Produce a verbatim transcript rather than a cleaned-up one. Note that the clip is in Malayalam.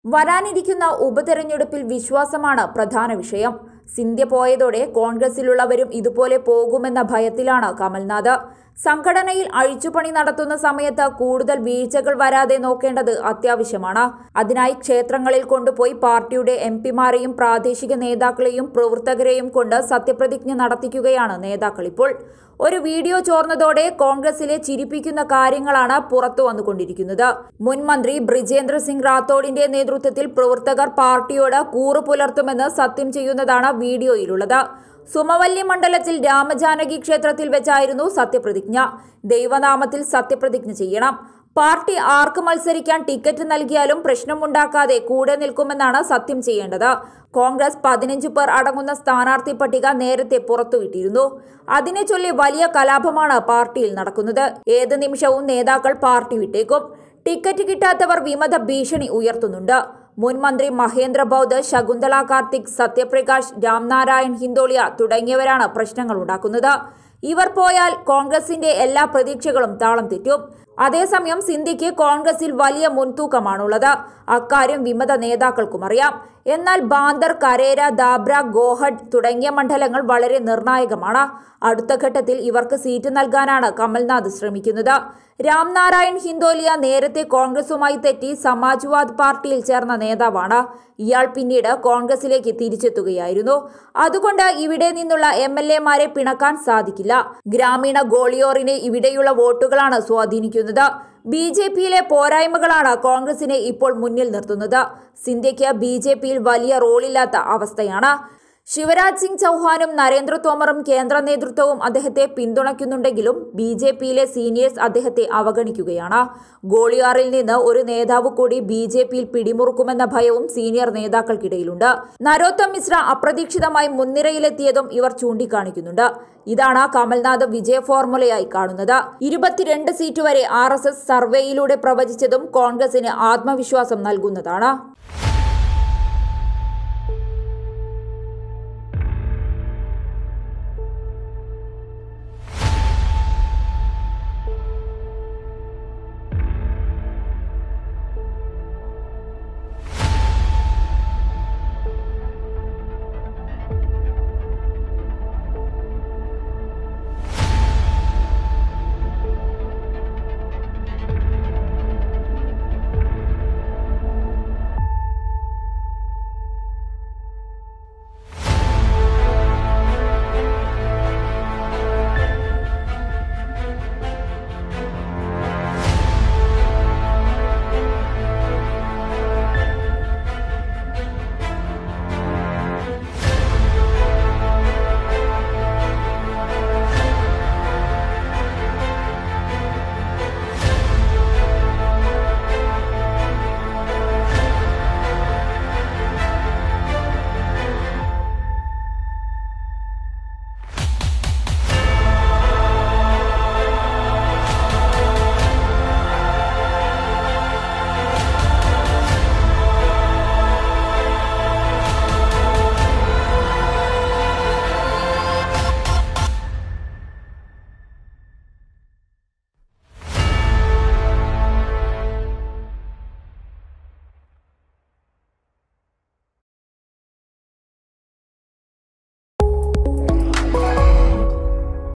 വരാനിരിക്കുന്ന ഉപതെരഞ്ഞെടുപ്പിൽ വിശ്വാസമാണ് പ്രധാന വിഷയം. സിന്ധ്യ പോയതോടെ കോൺഗ്രസിലുള്ളവരും ഇതുപോലെ പോകുമെന്ന ഭയത്തിലാണ് കമൽനാഥ്. സംഘടനയിൽ അഴിച്ചുപണി നടത്തുന്ന സമയത്ത് കൂടുതൽ വീഴ്ചകൾ വരാതെ നോക്കേണ്ടത് അത്യാവശ്യമാണ്. അതിനായി ക്ഷേത്രങ്ങളിൽ കൊണ്ടുപോയി പാർട്ടിയുടെ എം പിമാരെയും പ്രാദേശിക നേതാക്കളെയും പ്രവർത്തകരെയും കൊണ്ട് സത്യപ്രതിജ്ഞ നടത്തിക്കുകയാണ് നേതാക്കൾ ഇപ്പോൾ. ഒരു വീഡിയോ ചോർന്നതോടെ കോൺഗ്രസിലെ ചിരിപ്പിക്കുന്ന കാര്യങ്ങളാണ് പുറത്തു വന്നുകൊണ്ടിരിക്കുന്നത്. മുൻ മന്ത്രി ബ്രിജേന്ദ്ര സിംഗ് റാത്തോഡിന്റെ നേതൃത്വത്തിൽ പ്രവർത്തകർ പാർട്ടിയോട് കൂറു പുലർത്തുമെന്ന് സത്യം ചെയ്യുന്നതാണ് വീഡിയോയിലുള്ളത്. സുമവല്ലി മണ്ഡലത്തിൽ രാമജാനകി ക്ഷേത്രത്തിൽ വെച്ചായിരുന്നു സത്യപ്രതിജ്ഞ. ദൈവനാമത്തിൽ സത്യപ്രതിജ്ഞ ചെയ്യണം. പാർട്ടി ആർക്ക് മത്സരിക്കാൻ ടിക്കറ്റ് നൽകിയാലും പ്രശ്നമുണ്ടാക്കാതെ കൂടെ നിൽക്കുമെന്നാണ് സത്യം ചെയ്യേണ്ടത്. കോൺഗ്രസ് പതിനഞ്ചു പേർ അടങ്ങുന്ന സ്ഥാനാർത്ഥി പട്ടിക നേരത്തെ പുറത്തുവിട്ടിരുന്നു. അതിനെ ചൊല്ലി വലിയ കലാപമാണ് പാർട്ടിയിൽ നടക്കുന്നത്. ഏത് നിമിഷവും നേതാക്കൾ പാർട്ടി വിട്ടേക്കും. ടിക്കറ്റ് കിട്ടാത്തവർ വിമത ഭീഷണി ഉയർത്തുന്നുണ്ട്. മുൻ മന്ത്രി മഹേന്ദ്ര ബൗദ്ധ്, ശകുന്തള കാർത്തിക്, സത്യപ്രകാശ്, രാംനാരായൺ ഹിന്ദോളിയ തുടങ്ങിയവരാണ് പ്രശ്നങ്ങൾ ഉണ്ടാക്കുന്നത്. ഇവർ പോയാൽ കോൺഗ്രസിന്റെ എല്ലാ പ്രതീക്ഷകളും താളം തെറ്റും. അതേസമയം സിന്ധ്യയ്ക്ക് കോൺഗ്രസിൽ വലിയ മുൻതൂക്കമാണുള്ളത്. അക്കാര്യം വിമത നേതാക്കൾക്കും അറിയാം. എന്നാൽ ബാന്ദർ, കരേര, ദാബ്ര, ഗോഹഡ് തുടങ്ങിയ മണ്ഡലങ്ങൾ വളരെ നിർണായകമാണ്. അടുത്ത ഘട്ടത്തിൽ ഇവർക്ക് സീറ്റ് നൽകാനാണ് കമൽനാഥ് ശ്രമിക്കുന്നത്. രാംനാരായൺ ഹിന്ദോളിയ നേരത്തെ കോൺഗ്രസുമായി തെറ്റി സമാജ്വാദ് പാർട്ടിയിൽ ചേർന്ന നേതാവാണ്. ഇയാൾ പിന്നീട് കോൺഗ്രസിലേക്ക് തിരിച്ചെത്തുകയായിരുന്നു. അതുകൊണ്ട് ഇവിടെ നിന്നുള്ള എം എൽ എമാരെ പിണക്കാൻ സാധിക്കില്ല. ഗ്രാമീണ ഗോളിയോറിനെ ഇവിടെയുള്ള വോട്ടുകളാണ് സ്വാധീനിക്കുന്നത്. ബി ജെ പിയിലെ പോരായ്മകളാണ് കോൺഗ്രസിനെ ഇപ്പോൾ മുന്നിൽ നിർത്തുന്നത്. സിന്ധ്യയ്ക്ക് ബി ജെ പിയിൽ വലിയ റോളില്ലാത്ത അവസ്ഥയാണ്. ശിവരാജ് സിംഗ് ചൗഹാനും നരേന്ദ്ര തോമറും കേന്ദ്ര നേതൃത്വവും അദ്ദേഹത്തെ പിന്തുണയ്ക്കുന്നുണ്ടെങ്കിലും ബി ജെ പിയിലെ സീനിയേഴ്സ് അദ്ദേഹത്തെ അവഗണിക്കുകയാണ്. ഗോളിയാറിൽ നിന്ന് ഒരു നേതാവ് കൂടി ബി ജെ പിയിൽ പിടിമുറുക്കുമെന്ന ഭയവും സീനിയർ നേതാക്കൾക്കിടയിലുണ്ട്. നരോത്തം മിശ്ര അപ്രതീക്ഷിതമായി മുൻനിരയിലെത്തിയതും ഇവർ ചൂണ്ടിക്കാണിക്കുന്നുണ്ട്. ഇതാണ് കമൽനാഥ് വിജയ ഫോർമുലയായി കാണുന്നത്. ഇരുപത്തിരണ്ട് സീറ്റ് വരെ ആർ എസ് എസ് സർവേയിലൂടെ പ്രവചിച്ചതും കോൺഗ്രസിന് ആത്മവിശ്വാസം നൽകുന്നതാണ്.